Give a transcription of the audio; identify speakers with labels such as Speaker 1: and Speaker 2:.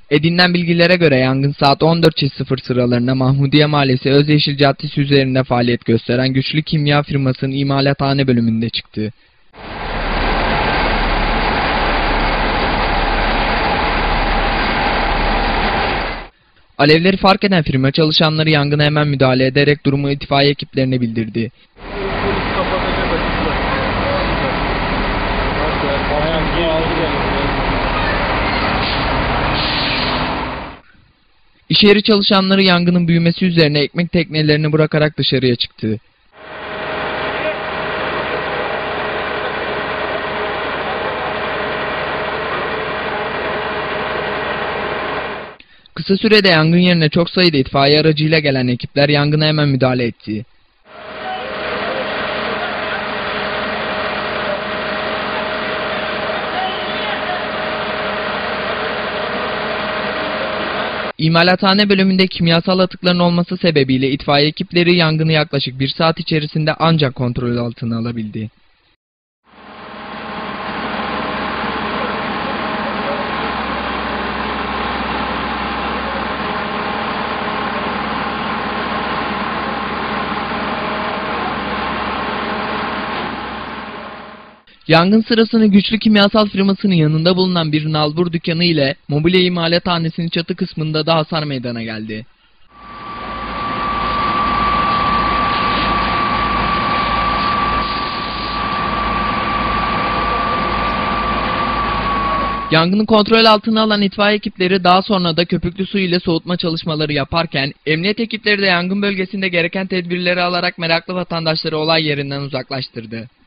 Speaker 1: Edinilen bilgilere göre yangın saat 14.00 sıralarında Mahmudiye Mahallesi Özyeşil Caddesi üzerinde faaliyet gösteren Güçlü Kimya firmasının imalathane bölümünde çıktı. Alevleri fark eden firma çalışanları yangına hemen müdahale ederek durumu itfaiye ekiplerine bildirdi. İş yeri çalışanları yangının büyümesi üzerine ekmek teknelerini bırakarak dışarıya çıktı. Kısa sürede yangın yerine çok sayıda itfaiye aracıyla gelen ekipler yangına hemen müdahale etti. İmalathane bölümünde kimyasal atıkların olması sebebiyle itfaiye ekipleri yangını yaklaşık 1 saat içerisinde ancak kontrol altına alabildi. Yangın sırasında Güçlü Kimyasal firmasının yanında bulunan bir nalbur dükkanı ile mobilya imalathanesinin çatı kısmında da hasar meydana geldi. Yangını kontrol altına alan itfaiye ekipleri daha sonra da köpüklü su ile soğutma çalışmaları yaparken, emniyet ekipleri de yangın bölgesinde gereken tedbirleri alarak meraklı vatandaşları olay yerinden uzaklaştırdı.